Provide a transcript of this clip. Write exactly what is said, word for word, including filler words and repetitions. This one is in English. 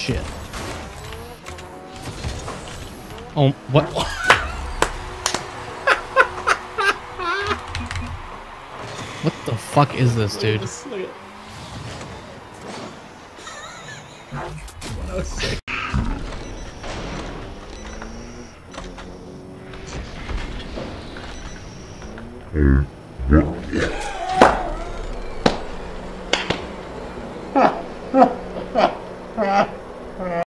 shit. Oh, what? What the fuck is this, dude? one oh six. Uh, what?